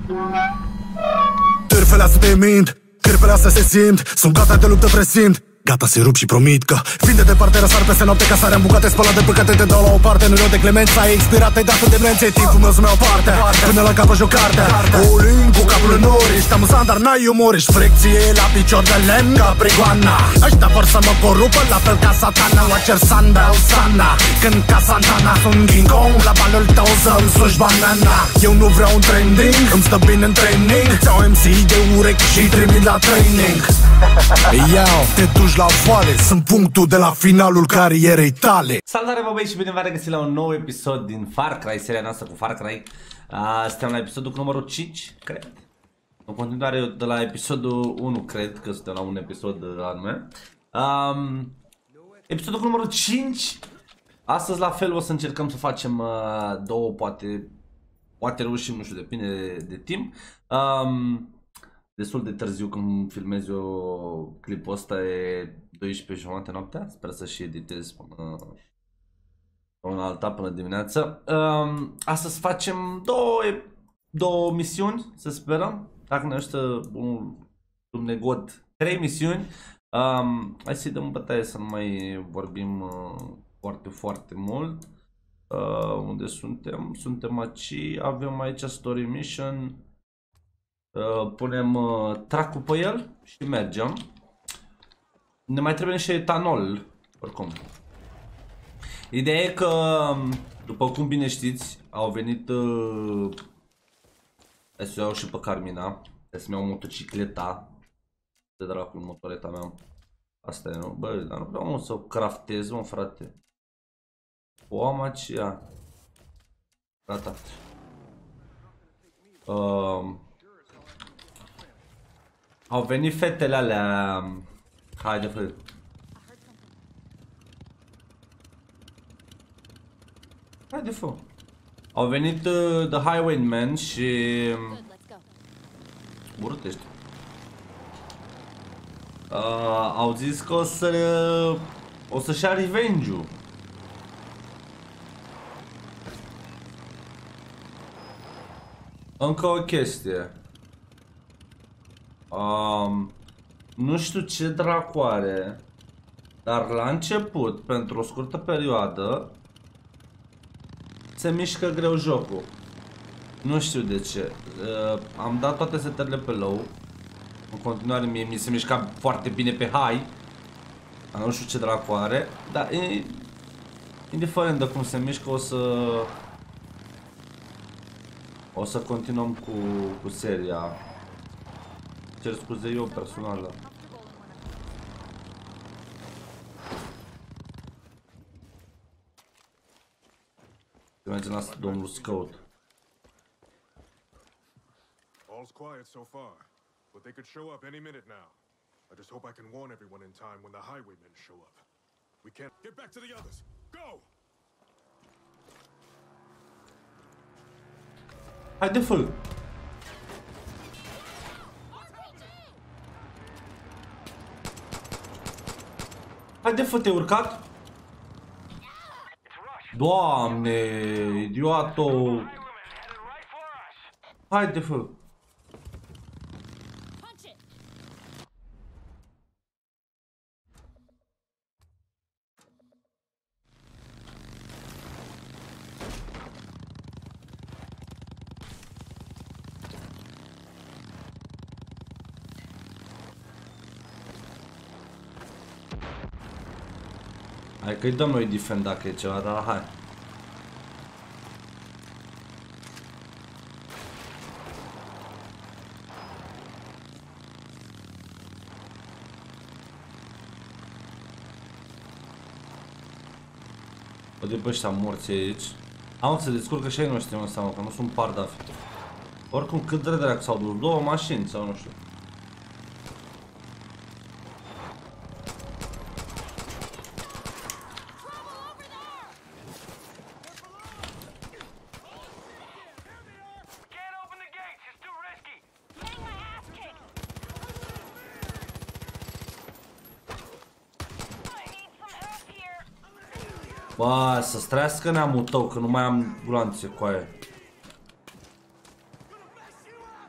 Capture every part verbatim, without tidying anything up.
Târfele astea te mint, cârpele astea se simt. Sunt gata de luptă, presimt. Gata să-i rup și promit că vin de departe, răsar peste noapte ca sarea în bucate, spălat de păcate, te dau la o parte. Nu-i de clemență, ai expirat, ai dat de demlențe. Timpul meu să-mi iau parte, până la capă joc cartea. All-in cu capul în nori, ești amuzant, dar n-ai umor. Ești frecție la picior de lemn ca prigoana. Ăștia vor să mă corupă, la fel ca satana. Watcher Sandel Sana, când ca Santana. Sunt King Kong, la balul tău să-mi suși banana. Eu nu vreau un trending, îmi stă bine în training. Ți-au M C de urechi și trimit la training. Iau, te duci la foale, sunt punctul de la finalul carierei tale. Salutare, bă, băi, și bine v-am regăsit la un nou episod din Far Cry, seria noastră cu Far Cry. uh, Suntem la episodul cu numărul cinci, cred. În continuare de la episodul unu, cred că suntem la un episod anume. um, Episodul cu numărul cinci. Astăzi la fel o să încercăm să facem uh, două, poate Poate reușim, nu știu, depinde de, de timp. um, Destul de târziu când filmez eu clipul ăsta, e douăsprezece jumate noaptea. Sper să și editez până până alta, până dimineață. um, Astăzi facem două, două misiuni, să sperăm. Dacă ne ajută un Dumnegod, trei misiuni. um, Hai să-i dăm bătaie să nu mai vorbim uh, foarte, foarte mult. uh, Unde suntem? Suntem aici, avem aici story mission. Uh, punem uh, track-ul pe el și mergem. Ne mai trebuie și etanol, oricum. Ideea e că, după cum bine știți, au venit uh, hai să iau și pe Carmina. Hai să-mi iau motocicleta. De dracu, motoreta mea. Asta e, nu? Bă, dar nu vreau mă, să o craftez, mă, frate. O am aceea. Gata. uh, Au venit fetele alea. Haide, fă. Haide, fă. Au venit uh, The Highwaymen și urâtește. uh, Au zis că o să O să-și ia revenge-ul. Încă o chestie. Um, nu știu ce dracu are, dar la început, pentru o scurtă perioadă, se mișcă greu jocul. Nu știu de ce. uh, Am dat toate setările pe low. În continuare mie mi se mișca foarte bine pe high. Nu știu ce dracu are, dar e, indiferent de cum se mișcă, o să O să continuăm cu, cu seria. Cer scuze eu personal. Mergem la domnul Scout. All's quiet so far, but they could show up any minute now. I just hope I can warn everyone in time when the highwaymen show up. We can't get back to the others. Go! Haide, fă! Haide, fă, te-ai urcat? Doamne, idioto! Haide, fă! Hai că-i dăm noi defend dacă e ceva, dar hai. O de pe ăștia morți aici. Am să descurcă și ai noștri, mă, seama, că nu sunt pardafi. Oricum, cât de dreacu s-au dus, două mașini sau nu știu. Bă, să-ți trăiască neamul tău, că nu mai am gloanțe cu aia.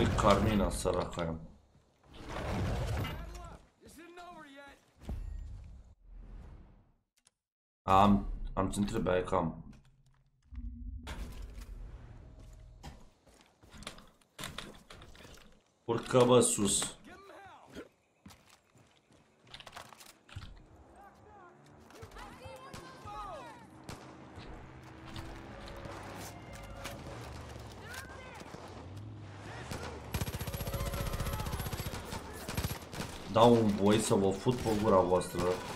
murit Carmina, săraca aia. Am, am ce trebuie, cam. Urcă, bă, sus. Dau un voi să vă fut pe gura voastră.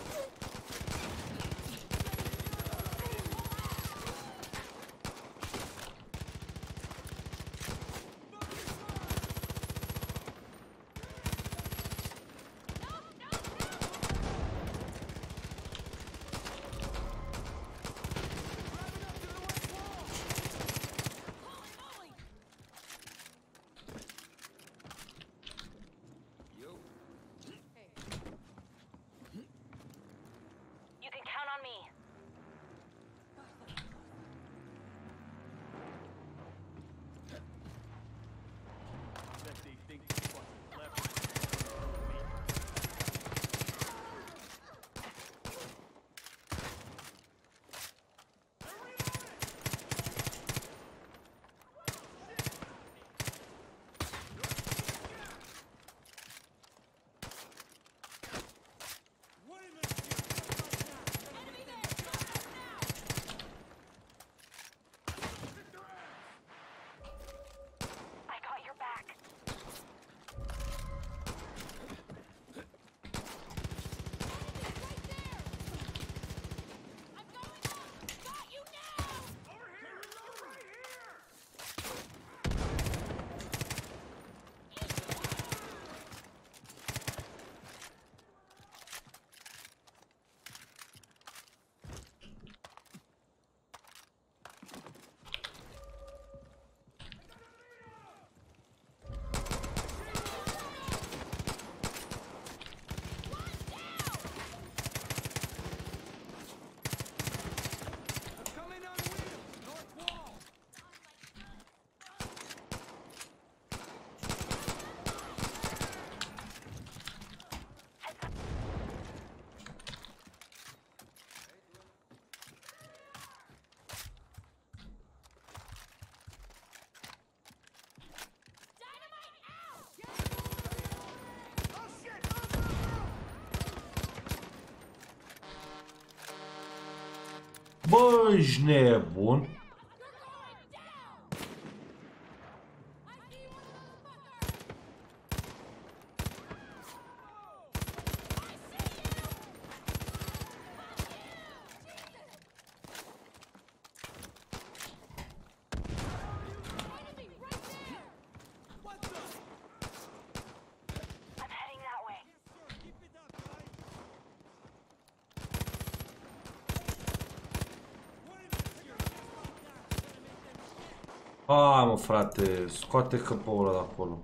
Bă, ești nebun? A, mă, frate, scoate căpăul ăla de acolo.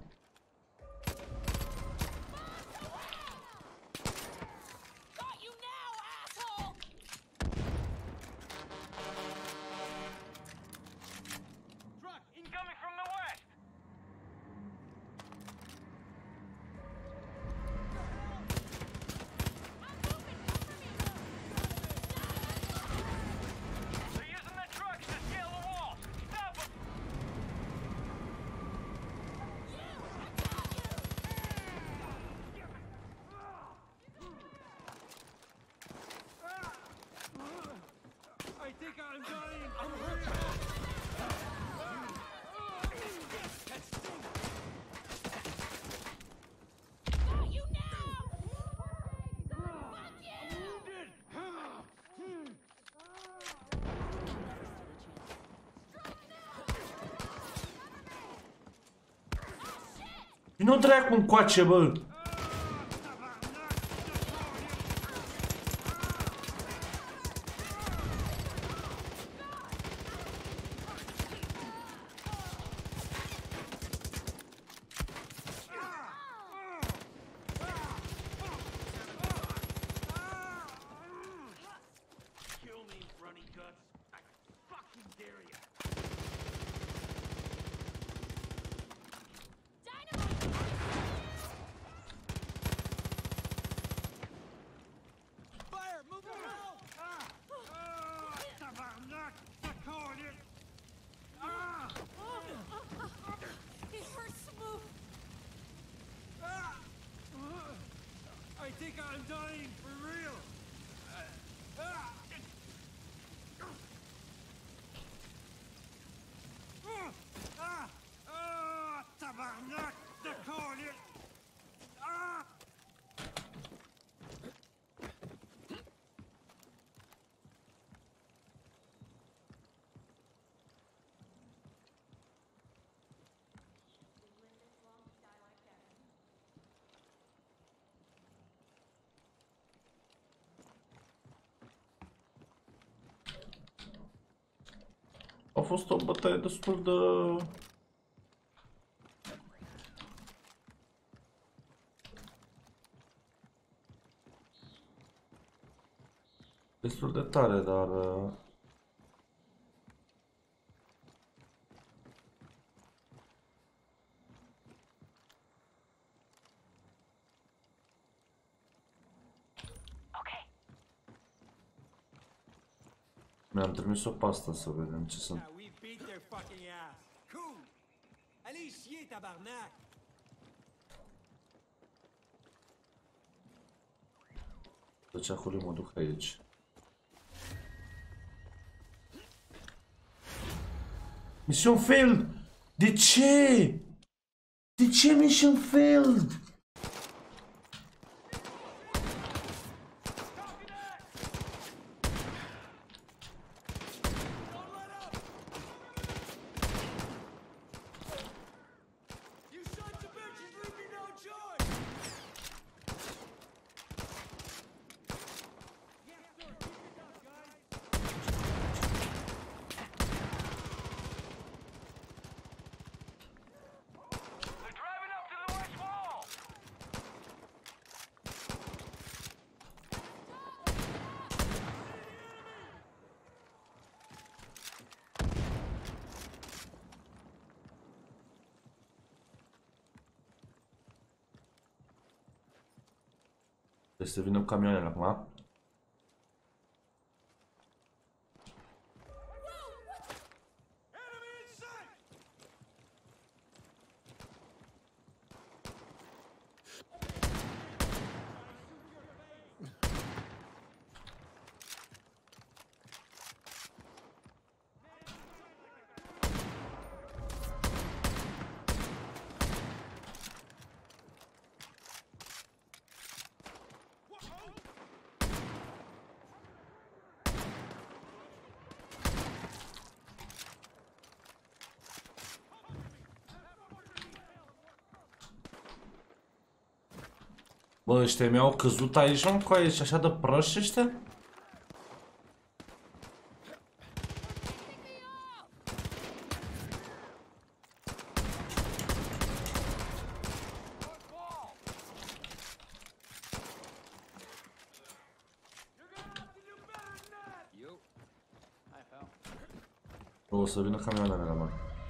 Nu dracu încoace, bă! think I'm dying for real? Ah! Ah! Tabarnak! De colis! Ah! A fost o bătaie destul de... destul de tare, dar... Mi-am trimis-o pe asta să vedem ce sunt. We beat their fucking ass. Cool. Allez chier, tabarnak. De ce acolo mă duc aici? Mission failed! De ce? De ce mission failed? Deci să vină camioanele acum. Bă, ăștia mi-au căzut aici, mă, cu aici, așa de proști ăștia? O să vină camioanele la mă.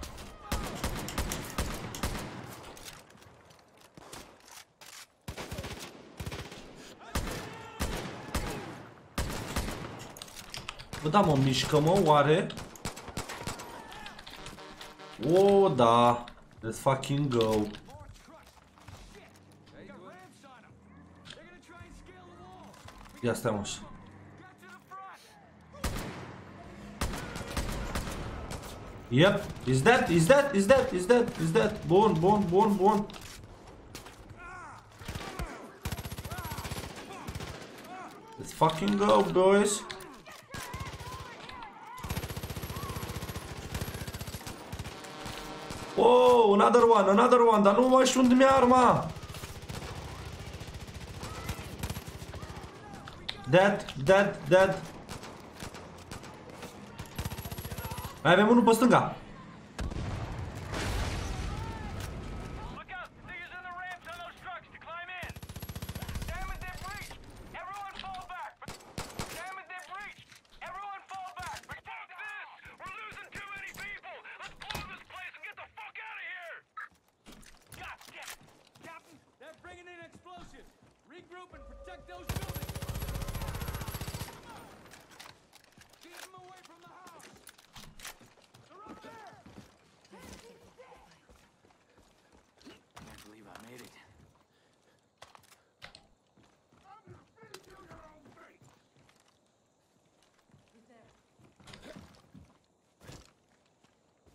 Bă, da, mă, mișcă, mă, oare? O, da. Let's fucking go. Ia stai, mă. Yep, is that, is that, is that, is that, is that. Bun, bun, bun, bun. Let's fucking go, boys. Oh, another one, another one, dar nu mai știu unde mi-a arma. Dead, dead, dead. Mai avem unul pe stânga.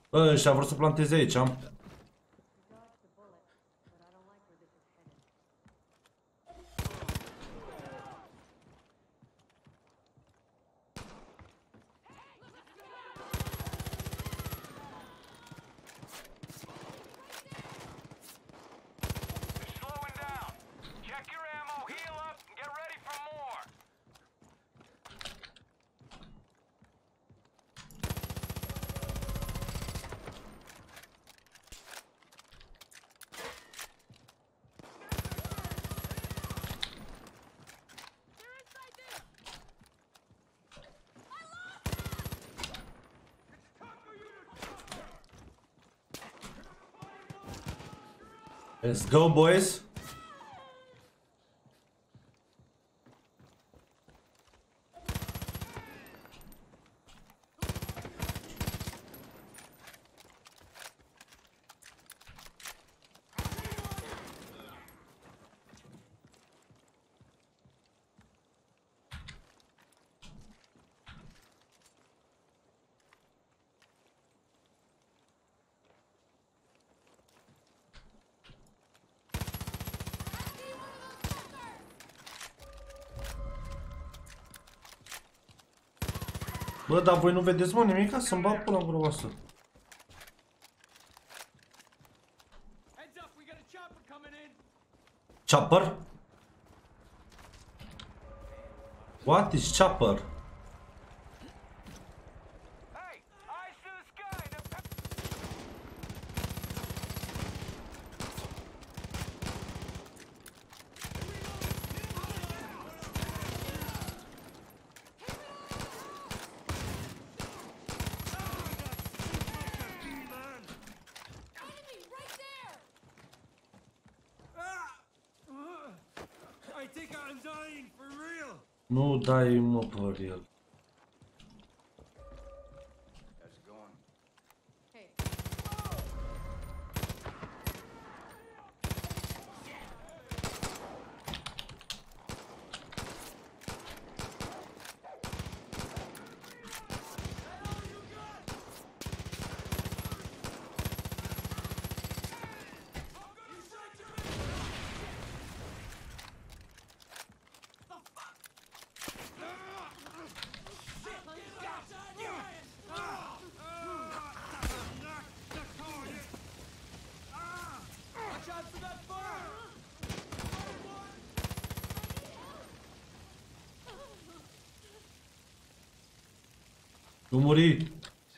Bă, ăștia vor să planteze aici, am. Let's go, boys. Bă, dar voi nu vedeți, mă, nimica? Să-mi bag până în gura voastră. Chopper? What is chopper? Nu dai, mă, pe el. Nu muri.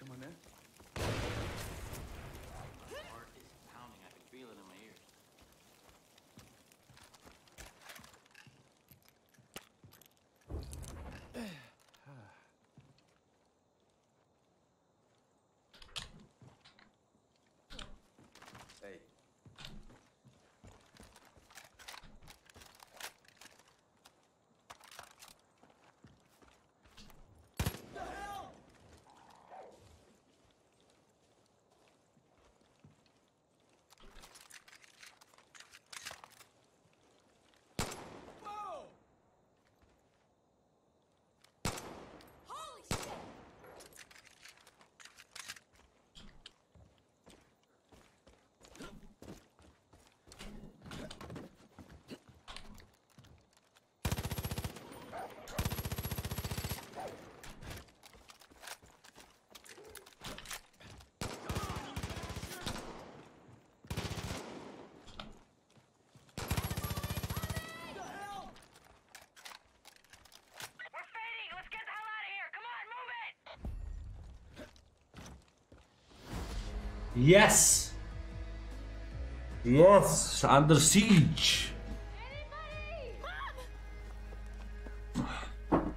Yes! Yes! Under siege! Mom!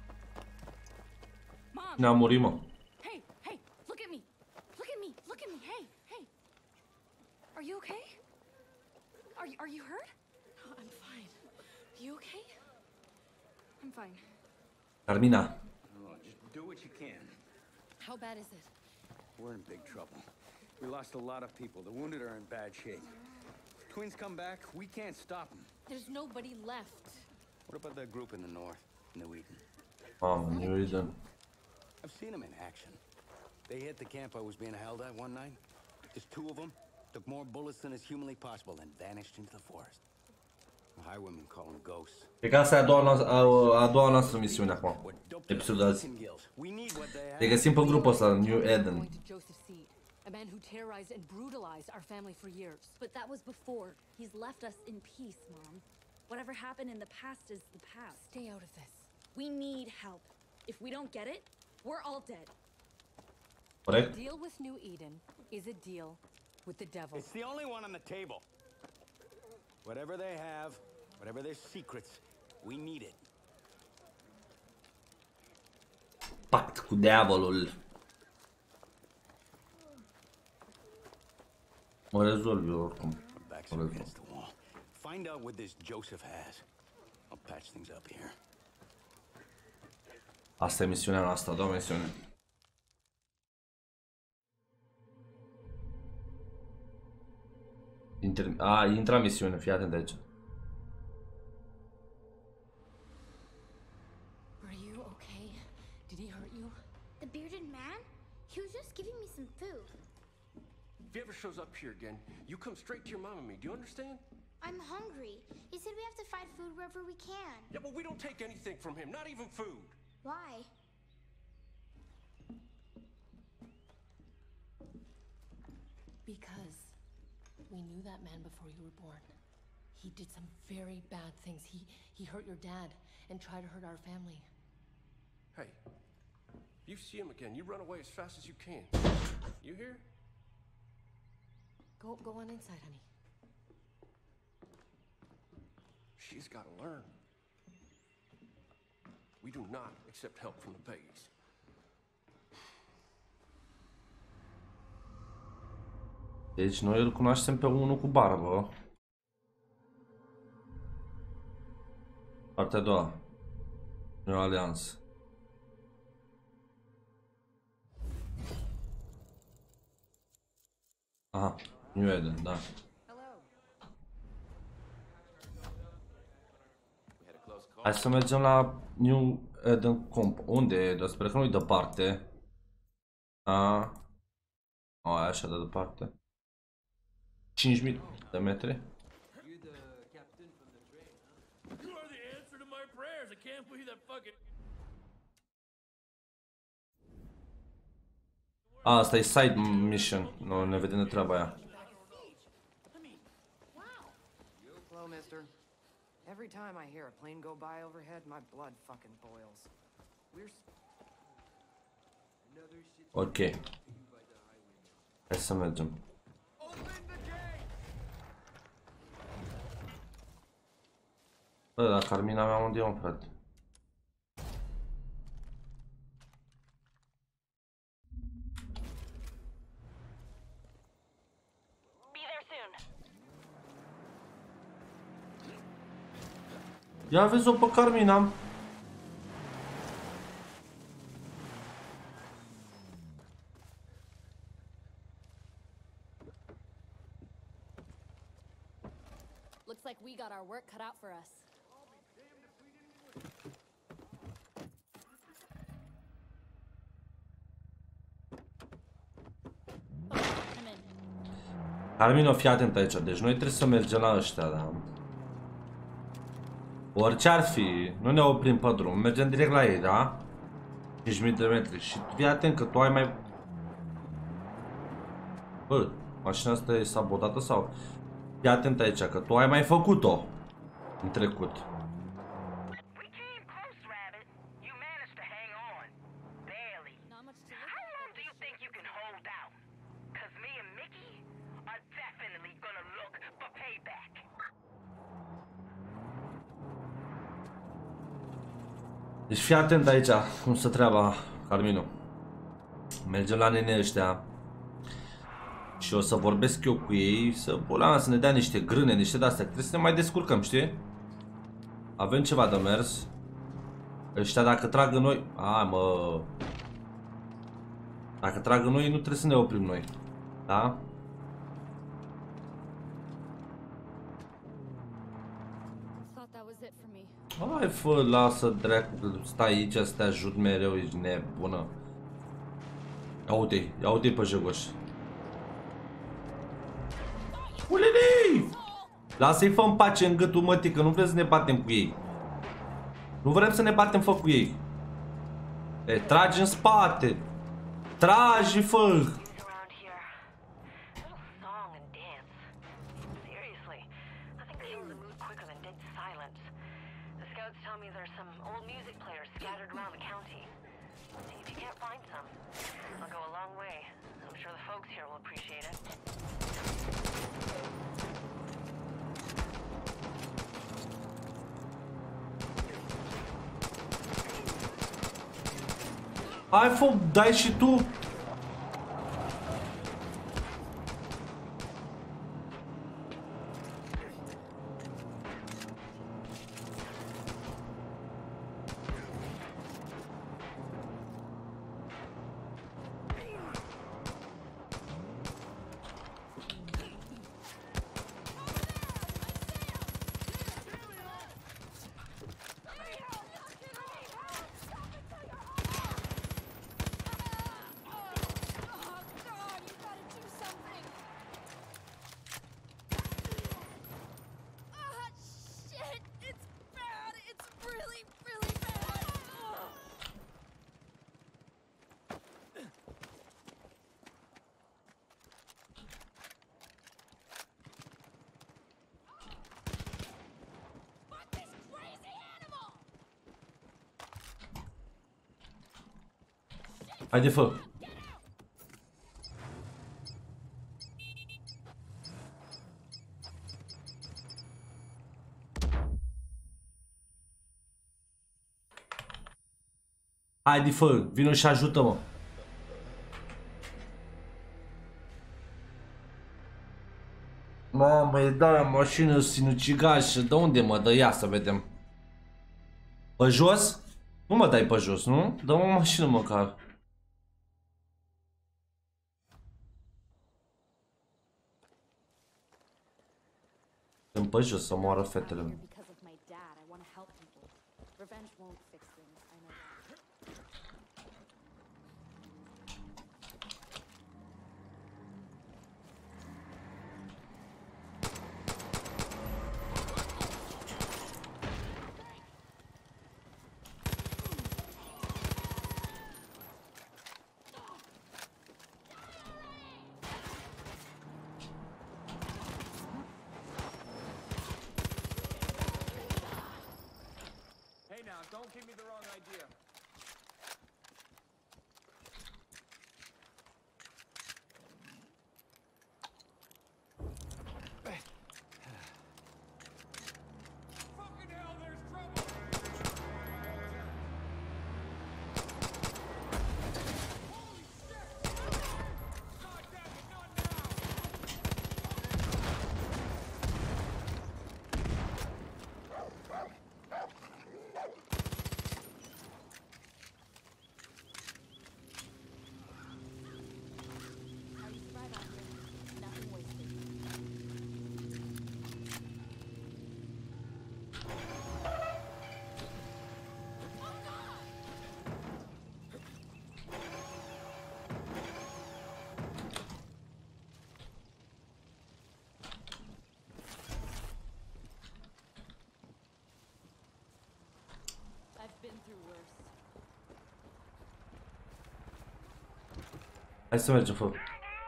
Mom! Ne-a murit, mă. Hey, hey, look at me! Look at me! Look at me! Hey, hey! Are you okay? Are you, are you hurt? Oh, I'm fine. You okay? I'm fine. Carmina. Oh, just do what you can. How bad is it? We're in big trouble. We lost a lot of people. The wounded are in bad shape. If twins come back, we can't stop them. There's nobody left. What about that group in the north, New Eden? Mamă, New Eden. I've seen them in action. They hit the camp I was being held at one night. Just two of them took more bullets than is humanly possible and vanished into the forest. The highwaymen call them ghosts. Pe că asta e a doua noastră, a, a doua noastră misiune acum. Episodul azi. Ne găsim pe grupul ăsta, New Eden. A man who terrorized and brutalized our family for years. But that was before. He's left us in peace, Mom. Whatever happened in the past is the past. Stay out of this. We need help. If we don't get it, we're all dead. Corect? A deal with New Eden is a deal with the devil. It's the only one on the table. Whatever they have, whatever their secrets, we need it. Pact cu diavolul. O rezolv eu oricum. Backs up against the wall. Find out what this Joseph has. I'll patch things up here. Asta e misiunea noastră, a doua misiune. Inter... A, intra misiune, fii atent aici. Are you okay? Did he hurt you? The bearded man? He was just giving me some food. If he ever shows up here again, you come straight to your mom and me. Do you understand? I'm hungry. He said we have to find food wherever we can. Yeah, but we don't take anything from him, not even food. Why? Because we knew that man before you were born. He did some very bad things. He he hurt your dad and tried to hurt our family. Hey, if you see him again, you run away as fast as you can. You hear? Go go on inside, honey. She's got to learn. We do not accept help from the Bays. Deci noi îl cunoaștem pe unul cu barbă. Partea a doua. New Alliance. Aha, New Eden, da. Hai să mergem la New Eden Comp. Unde e? Dar sper că nu-i departe. A, o, e așa de departe. cinci mii de metri. A, asta e side mission. Nu, ne vedem de treaba aia. Hello, mister. Every time I hear a plane go by overhead, my blood fucking boils. We're Ok. Hai să mergem. Bă, dar Carmina mea unde e, mă, frate? Ia vezi-o pe Carmina. Looks like we got our work cut out for us. Carmina, fii atent aici. Deci noi trebuie să mergem la ăștia, da? Orice ar fi, nu ne oprim pe drum, mergem direct la ei, da? cinci mii de metri și fii atent că tu ai mai... Bă, mașina asta e sabotată sau? Fii atent aici că tu ai mai făcut-o în trecut. Deci fii atent aici cum se treaba, Carmino. Mergem la nene ăștia și o să vorbesc eu cu ei, să, bola, să ne dea niște grâne, niște de-astea. Trebuie să ne mai descurcăm, știi? Avem ceva de mers. Ăștia dacă trag în noi... A, mă... Dacă trag în noi, nu trebuie să ne oprim noi. Da? Hai, fă, lasă, dracu, stai aici să te ajut mereu, ești nebună. Ia uite-i, ia uite-i pe Jegoș. Ulelei! Lasă-i fă în pace în gâtul mătii, că nu vrem să ne batem cu ei. Nu vrem să ne batem, fă, cu ei. E, tragi în spate. Tragi, fă! Hai, fă, dai și tu. Haide, fă. Haide, fă, vino și ajută-mă. Mamă, e da mașină sinucigașă. De unde mă dă? Ia să vedem. Pe jos? Nu mă dai pe jos, nu? Dă-mă o mașină măcar. Dă-mi pe jos să moară fetele. Don't give me the wrong idea. Fucking hell, there's trouble! Holy shit! God damn it, not now! Hai să mergem, fă.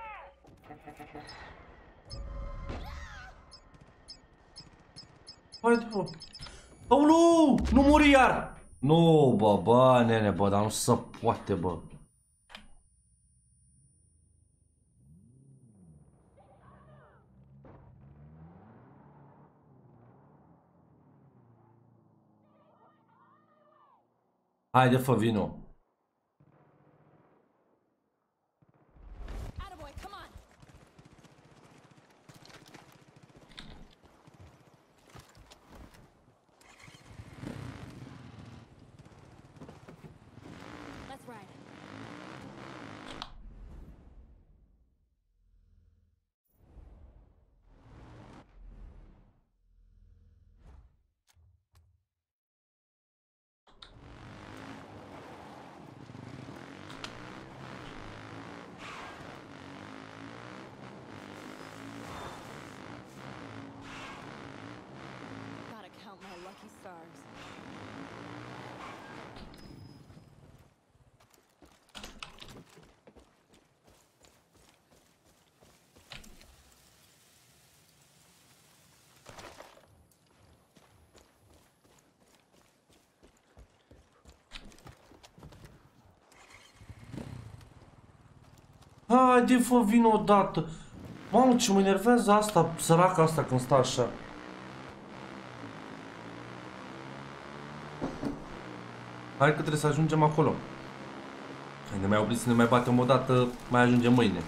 Haide, fă. Aulu! Nu muri iar! Nu, bă, bă, nene, bă, dar nu se poate, bă. Haide, fă, vino. Haide, fă, vin odată. Mamă, ce mă enervează asta, săraca asta când stă așa. Hai că trebuie să ajungem acolo. Hai, ne mai obliți să ne mai batem odată, mai ajungem mâine.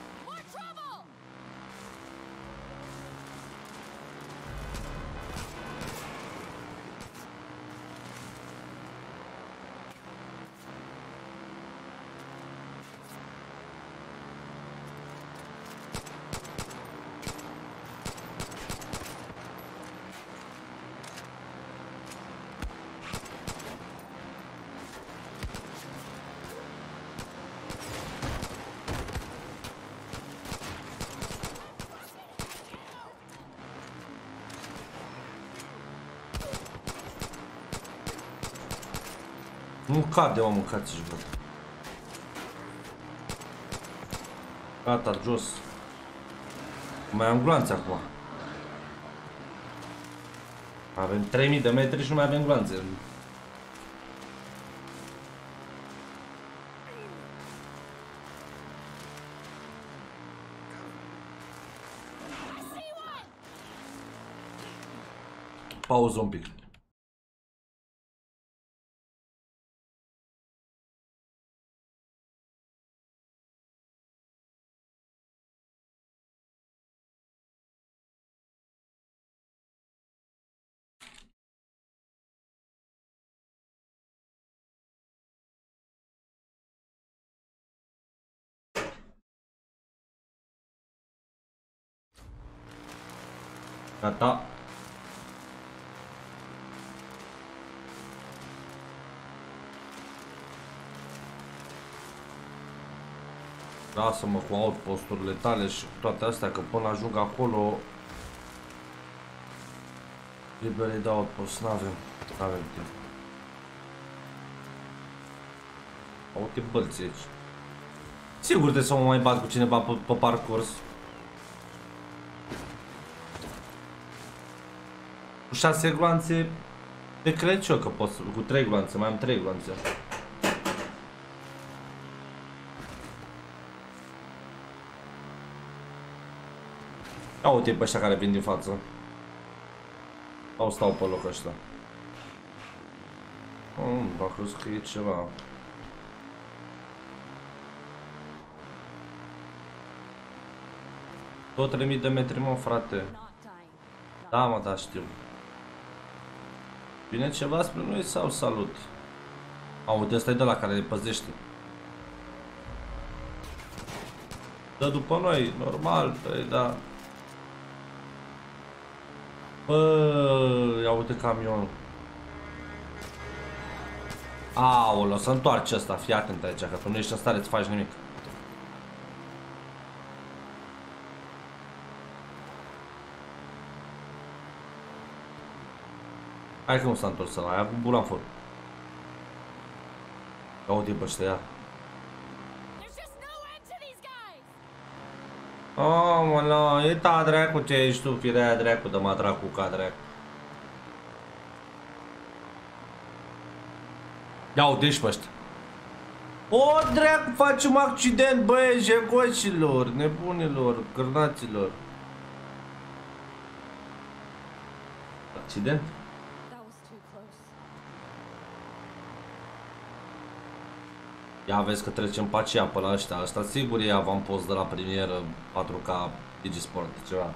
Nu cade, mă, mâncați-și, bă. Gata, jos. Mai am gloanțe acum. Avem trei mii de metri și nu mai avem gloanțe. Pauză un pic. Gata. Lasă-mă cu outposturile tale și toate astea, că până ajung acolo libere de outpost, n-avem, n-avem timp. Uite bălți aici. Sigur trebuie să mă mai bat cu cineva pe, pe parcurs. Cu șase gloanțe, te cred și eu că pot să, cu trei gloanțe, mai am trei gloanțe. Ia uite pe ăștia care vin din față. Sau stau pe loc ăștia. Hmm, dacă scrie ceva. Tot trei mii de metri, mă, frate. Da, mă, da, știu. Vine ceva spre noi sau salut? Aude, ăsta e de la care ne păzește. Dă după noi, normal, păi, da. Bă, ia uite camionul. Aoleu, să întoarce ăsta, fii atent aici, că tu nu ești în stare să faci nimic. Hai că nu s-a întors ăla, ai avut bulan fără. Ia uite pe ăștia, ia. Oh, mă, no, e ta dracu ce ești tu, firea dracu, dă-mă dracu ca dracu. Ia uite-și pe ăștia. O, dracu, faci un accident, băie, jegoșilor, nebunilor, cârnaților. Accident? Ia vezi că trecem pe aceea pe la ăștia. Ăsta sigur e avampost de la premieră patru K Digisport, ceva.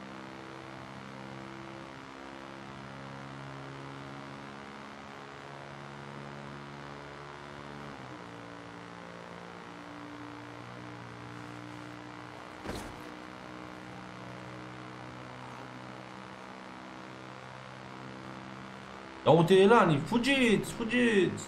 Ia uite elanii, fugiți, fugiți!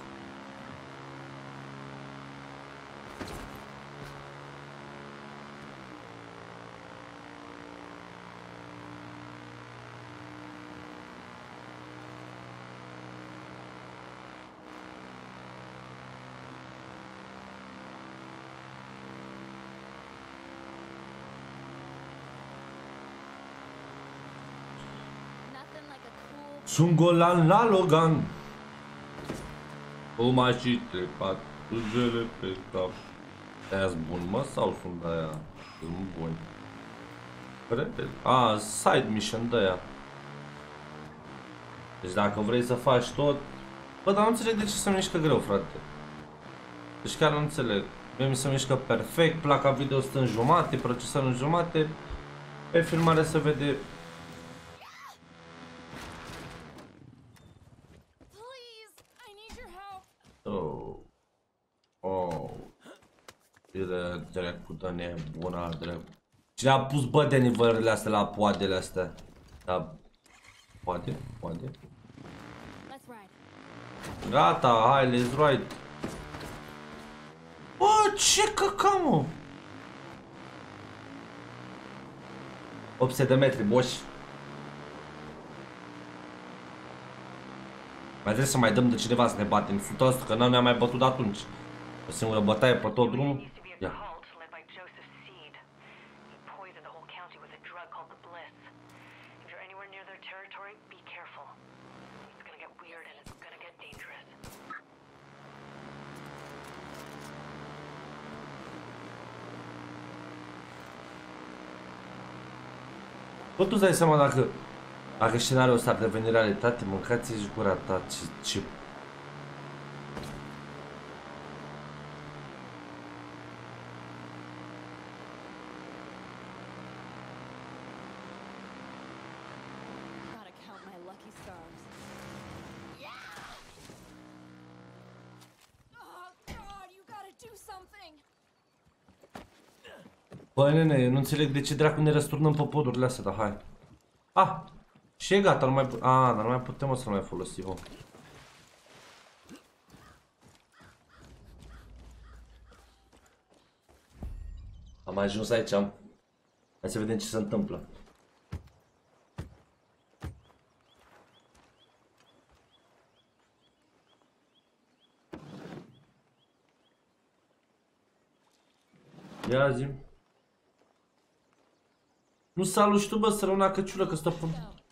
Sunt golan la Logan. O mai și trepat sângele pe cap. Aia-s bun, mă, sau sunt de-aia? Sunt buni. Repede. A, side mission de-aia. Deci dacă vrei să faci tot... Bă, dar nu înțeleg de ce se mișcă greu, frate. Deci chiar nu înțeleg. Mie mi se mișcă perfect, placa video stă în jumate, procesorul în jumate. Pe filmare se vede... Oh. Oh. Dire, dracu, dă nebuna, dracu. Cine a pus, bă, de nivelele astea la poadele astea? Da. Poate? Poate? Gata, hai, let's ride. Bă, ce căcamă? opt sute de metri, boși. Mai trebuie să mai dăm de cineva să ne batem o sută la sută, că nu ne-am mai bătut de atunci. O singură bătaie pe tot drumul. Ia. Bă, tu îți dai seama dacă, dacă scenariul ăsta ar deveni realitate, mâncați-și gura ta, ce, ce... Bă, nene, eu nu înțeleg de ce dracu ne răsturnăm pe podurile astea, dar hai. Ah, și e gata, nu mai putem, ah, dar nu mai putem o să nu mai folosim, o. Am ajuns aici, am. Hai să vedem ce se întâmplă. Ia zi-mi. Nu salut și tu, bă, sărăuna căciulă, că stă pe...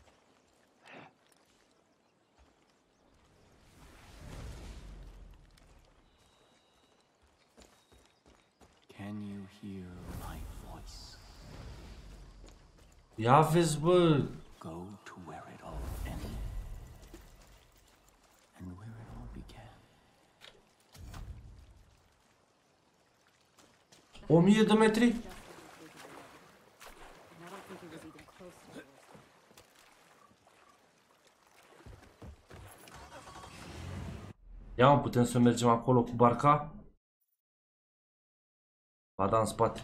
Can you hear my voice? Ia vezi, bă. Go to where it all ended. And where it all began. O mie de metri? Ia, mă, putem să mergem acolo cu barca? Ba da, în spate.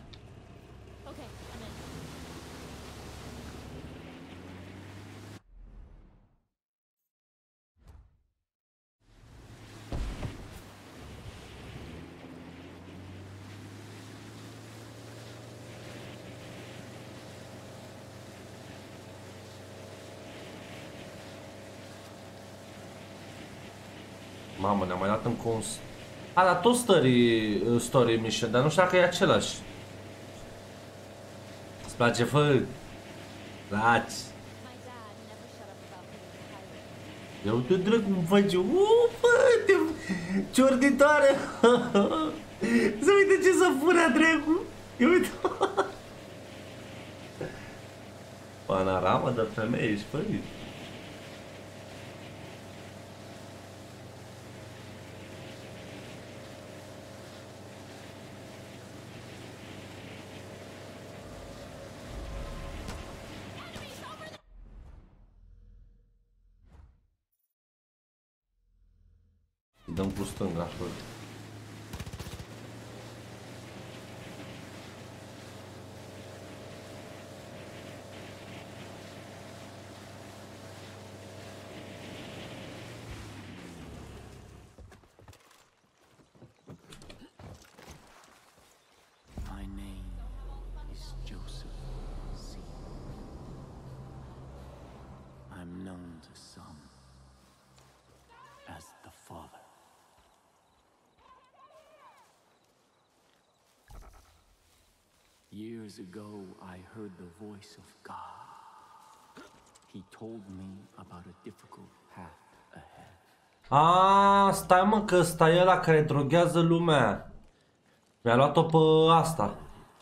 Mamă, ne-am mai dat în cons. A, dar tot story, story mission, dar nu știu dacă e același. Îți place, fă? Place. Ia uite, dracu, cum face. Uuu, bă, ce orditoare. Să uite ce să fura, dracu. Ia uite. Panoramă de femei, ești făi. Dăm cu stânga, fără. My name is Joseph C. I'm known to some as the Father. Years ago, I heard the voice of God. He told me about a difficult path ahead. Ah, stai, mă, că ăsta e ăla care droghează lumea. Mi-a luat-o pe asta.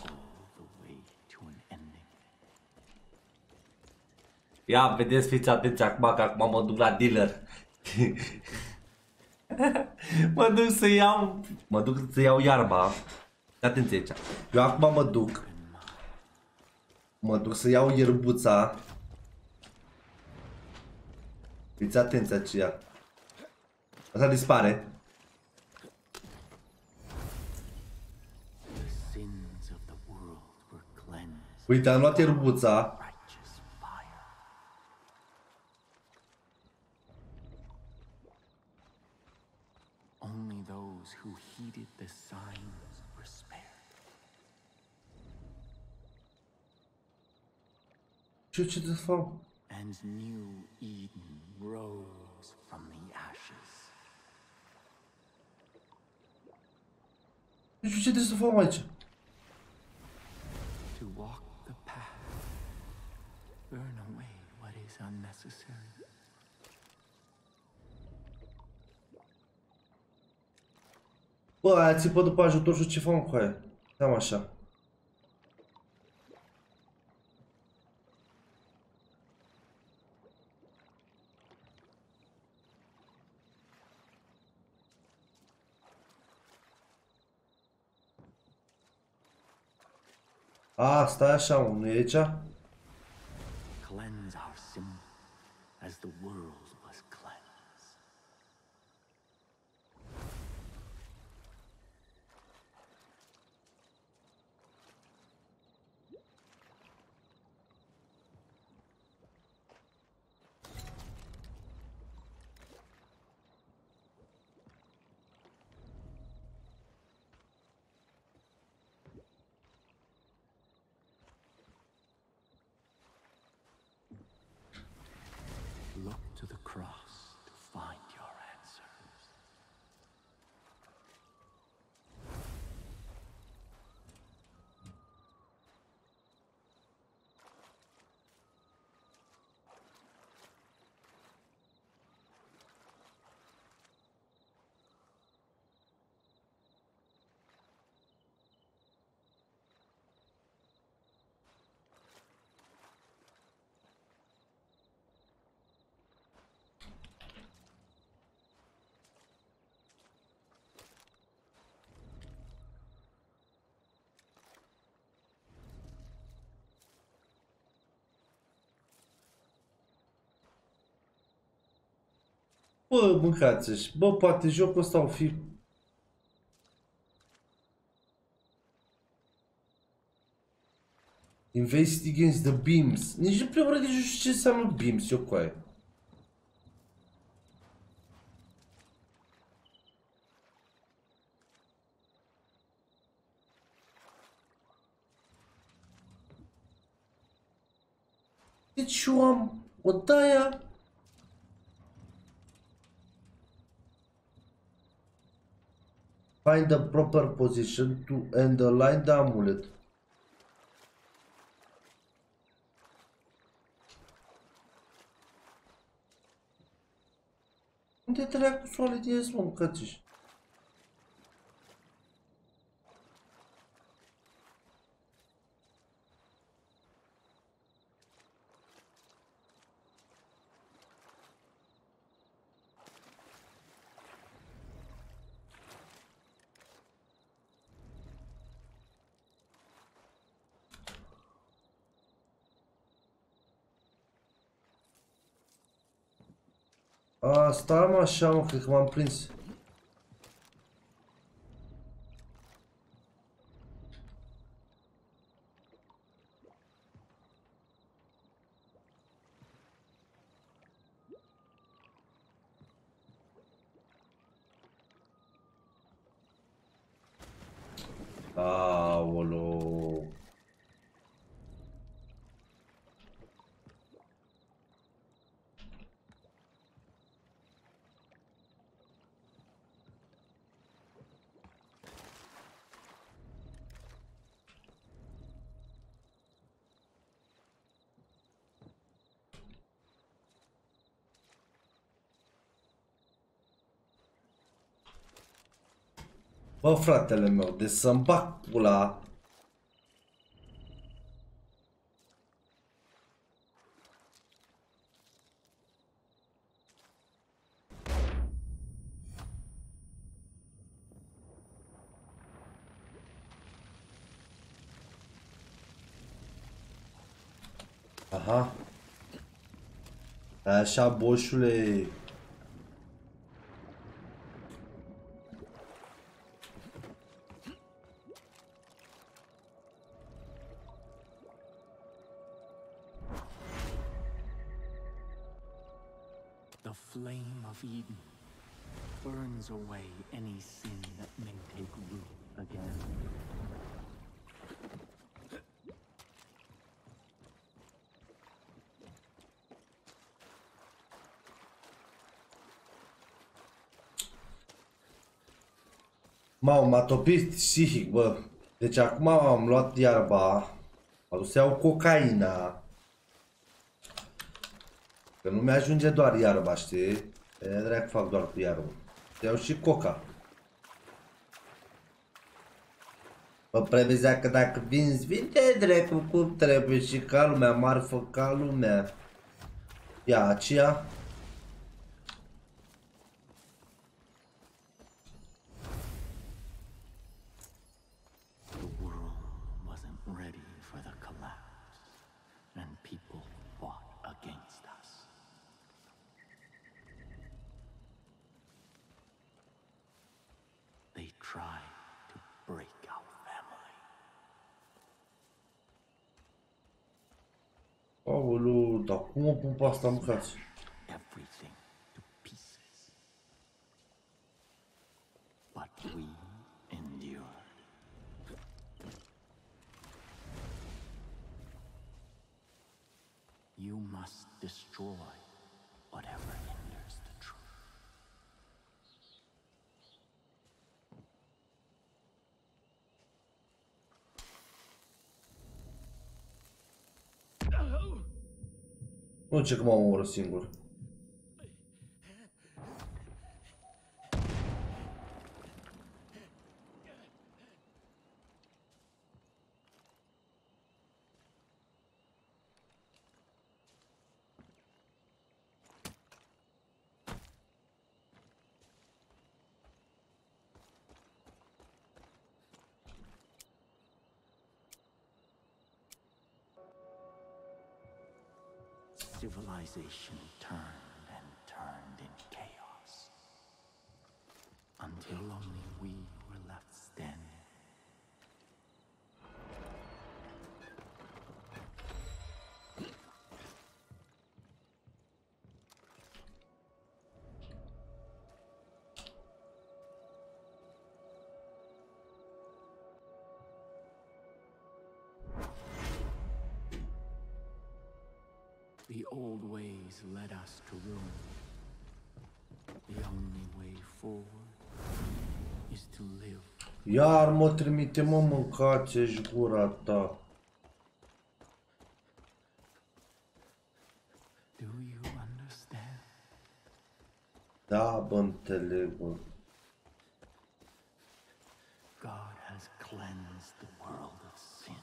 Ia, vedeți, fiți atenți acum, că acum mă duc la dealer. Mă duc să iau, mă duc să iau iarba. Atenție aici. Eu acum mă duc. Mă duc să iau ierbuța. Fiți atenți aceea. Asta dispare. Uite, am luat ierbuța. Only those who heeded the signs were spared. Ce ce să fac? And new Eden rose from the ashes. Nu știu ce trebuie să fac aici. To walk the path, burn away what is unnecessary. Bă, aia țipă după ajutor și ce fac cu aia? Cam așa. A, stai așa, mă, nu e aici? Cleanse our symbol as the world was cleansed. Look to the cross to find your answers. Bă, mâncați-și. Bă, poate jocul ăsta o fi... Invest against the beams. Nici în primul rând nici nu știu ce înseamnă beams, eu cu aia. Deci eu am o taia. Find the proper position to and align the amulet. Unde dracu s-o aliniez, mă, mâncați-și? A, stai mă așa, mă, cred că m-am prins. Aoleu. Bă, fratele meu, de să-mi bag pula. Aha. Așa, boșule. The flame of Eden burns away any sin that may take root again. M-au m-a topit psihic, bă. Deci acum am luat iarba. Am dus să iau cocaina. Că nu mi-ajunge doar iarba, știi? E drac fac doar cu iarbă. Să iau și coca. Bă, previzea că dacă vinzi, vinde dracu cum trebuie și ca lumea, marfă ca lumea. Ia aceea. Aoleu, dar cum o pun pe asta, mâncați? You must destroy whatever hinders the truth. Nu, ce că m-am omorât singur. Civilization turned and turned in chaos, until only we were left standing. The old ways led us to ruin. The only way forward is to live. Iar mă trimite, mă, mâncați-și gura ta. Do you understand? Da, bă, înțeleg, bă. God has cleansed the world of sin,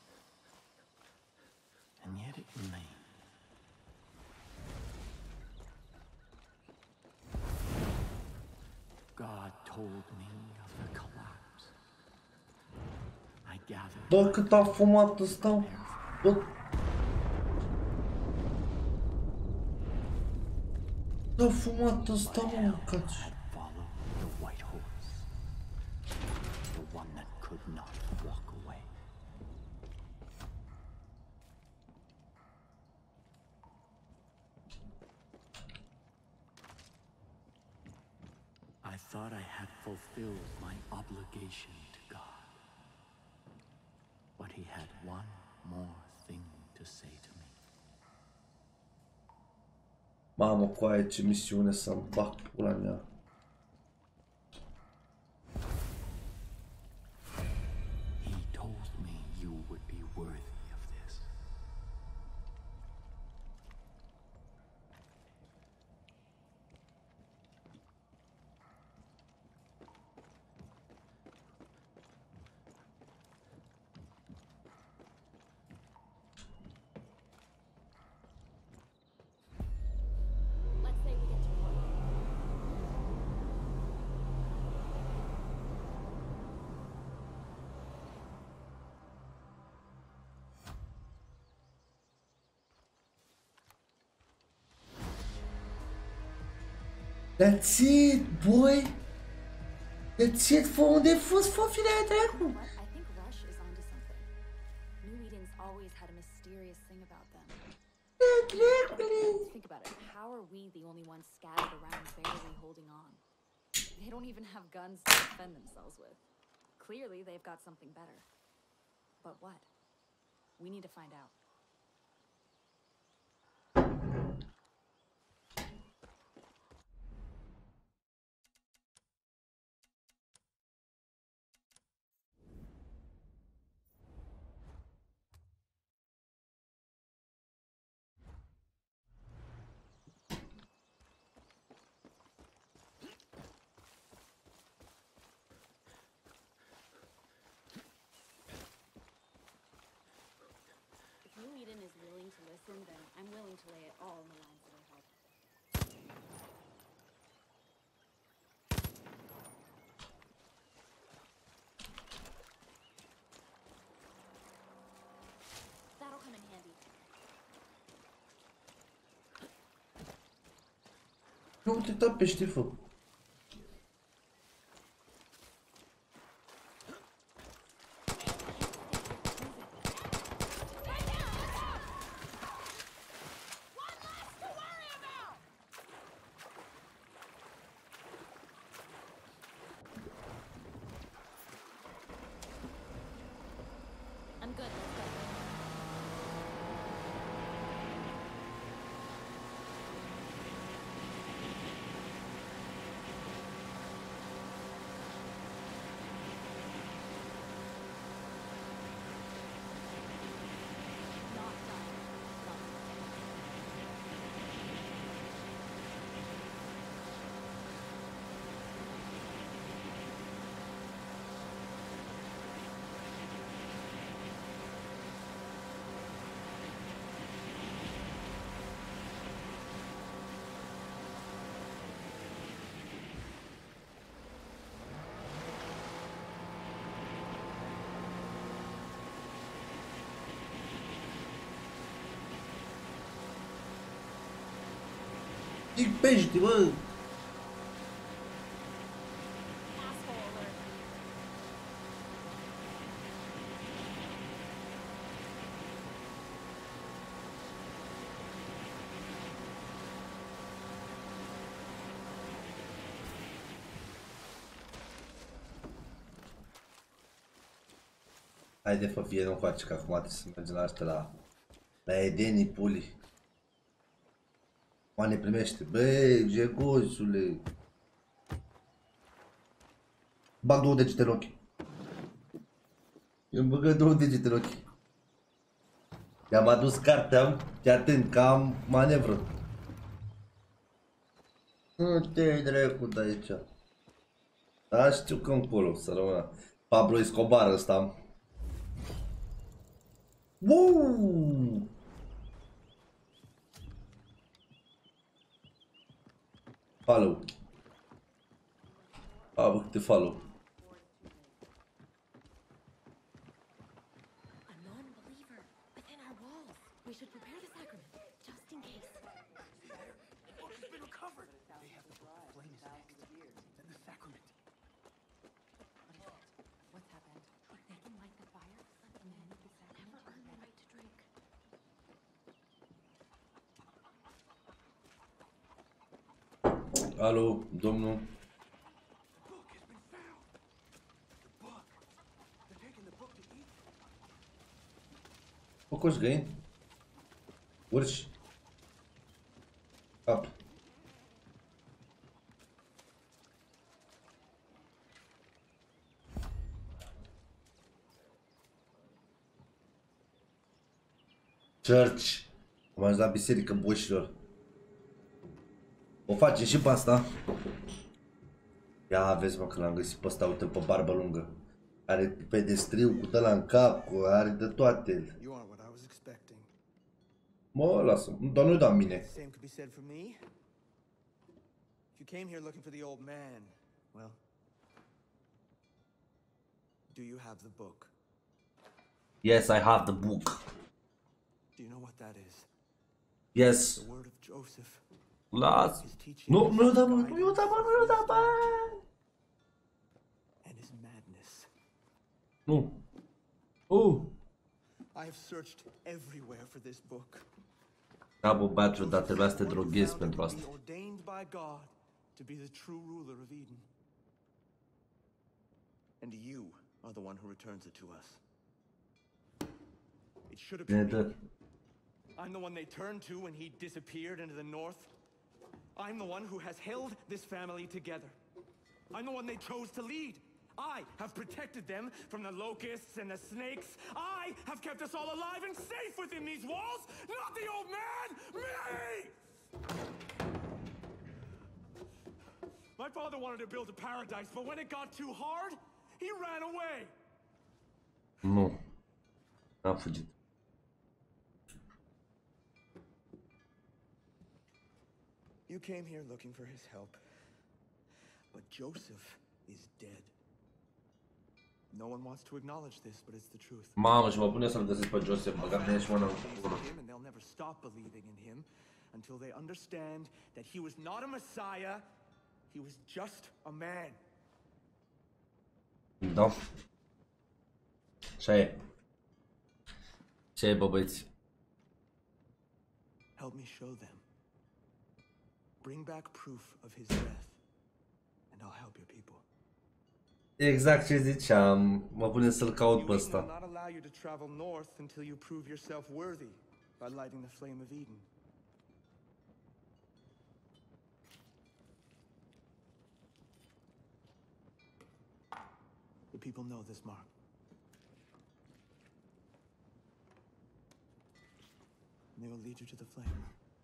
and yet it remains. God told me of the collapse. I gathered. Bă, cât a fumat ăsta? Bă. Cât a fumat ăsta, mă, mâncați. Follow the white horse, the one that could not walk away. I thought I had fulfilled my obligation to God, but he had one more thing to say to me. Mamă, coaie, ce misiune să-mi bag pula mea. He told me you would be worthy of this. That's it, boy! That's it, fă, unde ai fost, fă, firea dracu? I think Rush is onto something. New Eden's always had a mysterious thing about them. Think about it. How are we the only ones scattered around barely holding on? They don't even have guns to defend themselves with. Clearly, they've got something better. But what? We need to find out. Is willing to listen, then I'm willing to lay it all in the lines of her help. That'll come in handy. Nu te tapești, fă. Zic pești, bă! Haide, fă, fie, nu face, că acum trebuie să mergem la astea la... La Edenii, puli. Mă ne primește, băi, jegozule. Bag două degete în ochi. Îmi băgă două degete în ochi. I-am adus cartea, fii atent, că am manevră. Nu te-ai dracu de aici. Da, știu că încolo, să rămână. Pablo Escobar ăsta. Wow! Follow. Ah, vou ter follow. A non-believer within our walls. We should prepare the sacrament, just in case. The book has been recovered. They have the book. Flame is next. Then the sacrament. What is it? What's happened? If they can light the fire, the man with the sacrament never earned the right to drink. Alo, domnul. Focus gain. Urci. Up. Church. Am ajuns la biserică, boșilor. O facem și pe asta. Ia vezi, mă, că l-am găsit pe ăsta, uite, pe barbă lungă. Are pedestriu cu ăla în cap, cu, are de toate. Mă, lasă, doar nu da mine. Same could be said for me. If you came here looking for the old man, well, do you have the book? Yes, I have the book. Do you know what that is? Yes. The word of Joseph. Las. Nu, nu da bani, nu da bani, nu da bani. Nu. Uh. I have searched everywhere for this book. Da, bă, băiatul, dar trebuia să te droghezi pentru asta. Ordained by God to be the true ruler of Eden. And you are the one who returns it to us. It should have been me. I'm the one they turned to when he disappeared into the north. I'm the one who has held this family together. I'm the one they chose to lead. I have protected them from the locusts and the snakes. I have kept us all alive and safe within these walls, not the old man, me! My father wanted to build a paradise, but when it got too hard, he ran away. Nu. N-a fugit. You came here looking for his help, but Joseph is dead. No one wants to acknowledge this, but it's the truth. Mamă, și mă pune să-l găsesc pe Joseph, băgat mine și mână în cură. And they'll never stop believing in him until they understand that he was not a Messiah, he was just a man. Da. Așa e. Ce e, bă, băieți? Help me show them. Bring back proof of his death, and I'll help your people. Exact ce ziceam, mă pune să-l caut pe ăsta. Not allow you to travel north until you prove yourself worthy by lighting the flame of Eden. The people know this mark. And they will lead you to the flame.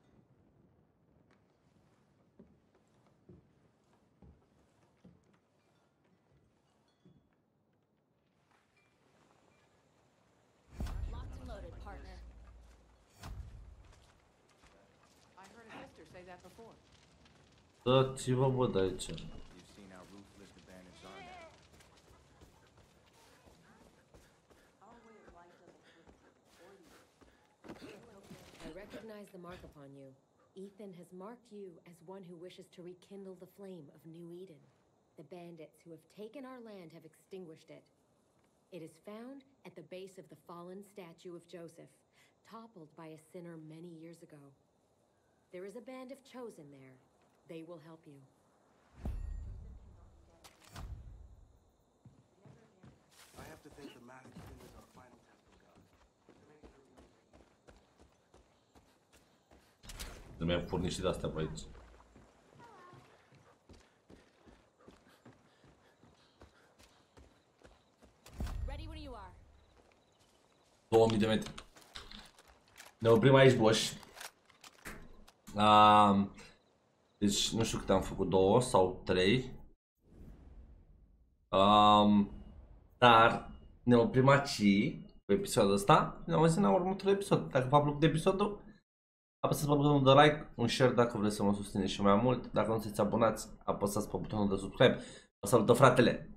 Dați-vă, bă, de aici. I recognize the mark upon you. Ethan has marked you as one who wishes to rekindle the flame of New Eden. The bandits who have taken our land have extinguished it. It is found at the base of the fallen statue of Joseph, toppled by a sinner many years ago. There is a band of chosen there. They will help you. I have to think the magic is our final test of God. Nu mi-am furnit și de-astea pe aici. două mii de metri. Ne oprim aici, boși. Uh, deci nu știu câte am făcut, două sau trei. Um, dar ne oprim aici pe episodul ăsta. Ne auzim la următorul episod. Dacă v-a plăcut episodul, apăsați pe butonul de like, un share dacă vreți să mă susțineți și mai mult. Dacă nu sunteți abonați, apăsați pe butonul de subscribe. Vă salută, fratele!